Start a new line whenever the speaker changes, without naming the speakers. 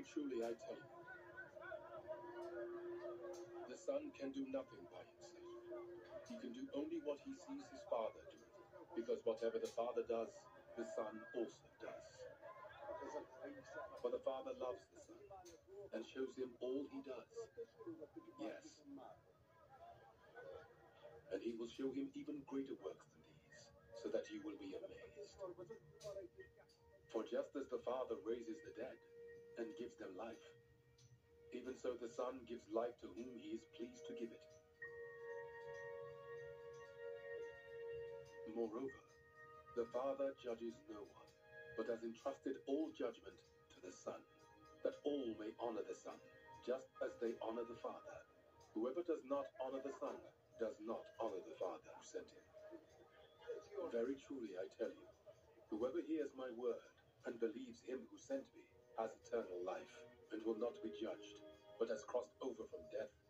truly I tell you, the Son can do nothing by himself. He can do only what he sees his Father doing, because whatever the Father does, the Son also does. For the Father loves the Son, and shows him all he does. Yes. And he will show him even greater works than these, so that you will be amazed. For just as the Father raises the dead, and gives them life, even so the Son gives life to whom he is pleased to give it. Moreover, the Father judges no one, but has entrusted all judgment to the Son, that all may honor the Son, just as they honor the Father. Whoever does not honor the Son does not honor the Father who sent him. Very truly I tell you, whoever hears my word and believes him who sent me has eternal life, and will not be judged, but has crossed over from death